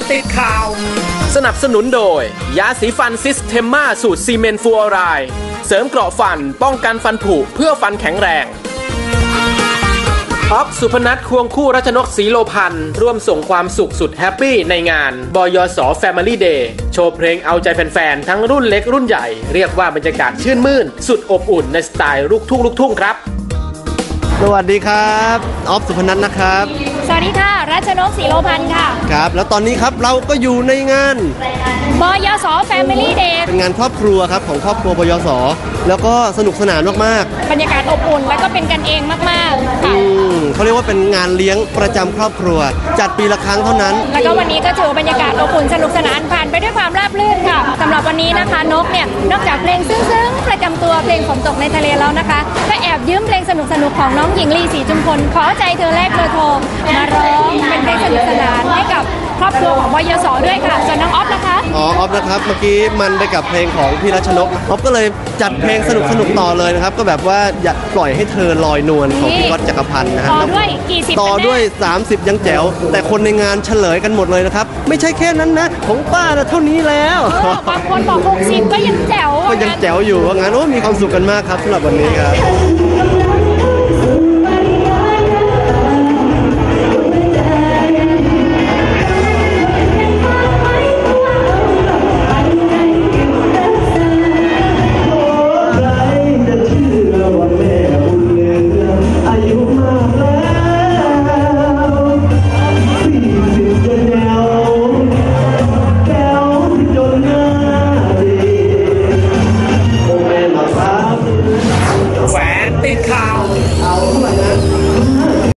ติดข่าวสนับสนุนโดยยาสีฟันซิสเทมมาสูตรซีเมนต์ฟลูออไรด์เสริมเกราะฟันป้องกันฟันผุเพื่อฟันแข็งแรงอ๊อฟสุพนัทควงคู่รัชนกศรีโลพันธ์ร่วมส่งความสุขสุดแฮปปี้ในงานบยส Family Day โชว์เพลงเอาใจแฟนๆทั้งรุ่นเล็กรุ่นใหญ่เรียกว่าบรรยากาศชื่นมื่นสุดอบอุ่นในสไตล์ลูกทุ่งครับสวัสดีครับอ๊อฟสุพนัทนะครับสวัสดีค่ะรัชนกศรีโลพันธ์ค่ะครับแล้วตอนนี้ครับเราก็อยู่ในงานบยส Family Day เป็นงานครอบครัวครับของครอบครัวบยสแล้วก็สนุกสนานมากๆบรรยากาศอบอุ่นแล้วก็เป็นกันเองมากๆค่ะเขาเรียกว่าเป็นงานเลี้ยงประจำครอบครัวจัดปีละครั้งเท่านั้นแล้วก็วันนี้ก็ถือบรรยากาศอบอุ่นสนุกสนานผ่านไปด้วยความราบรื่นค่ะสำหรับวันนี้นะคะนกเนี่ยนอกจากเพลงซึ้งๆประจำตัวเพลงฝนตกในทะเลแล้วนะคะก็แอบยืมเพลงสนุกๆของน้องหญิงลีศรีจุมพลขอใจเธอแรกเบอร์โทรมาร้องเป็นเพลงสนุกสนานให้กับครอบครัวของบยสด้วยค่ะส่วนน้องอ๊อฟนะคะอ๋ออ๊อฟนะครับเมื่อกี้มันไปกับเพลงของพี่รัชนกอ๊อฟก็เลยจัดเพลงสนุกต่อเลยนะครับก็แบบว่าอยากปล่อยให้เธอลอยนวลของพี่ก๊อตจักรพันธ์นะฮะต่อด้วยกี่สิบต่อด้วย30ยังแจ๋วแต่คนในงานเฉลยกันหมดเลยนะครับไม่ใช่แค่นั้นนะของป้าน่ะเท่านี้แล้วบางคนบอก60ก็ยังแจ๋วก็ยังแจ๋วอยู่ว่างั้นโอ้มีความสุขกันมากครับสำหรับวันนี้ครับ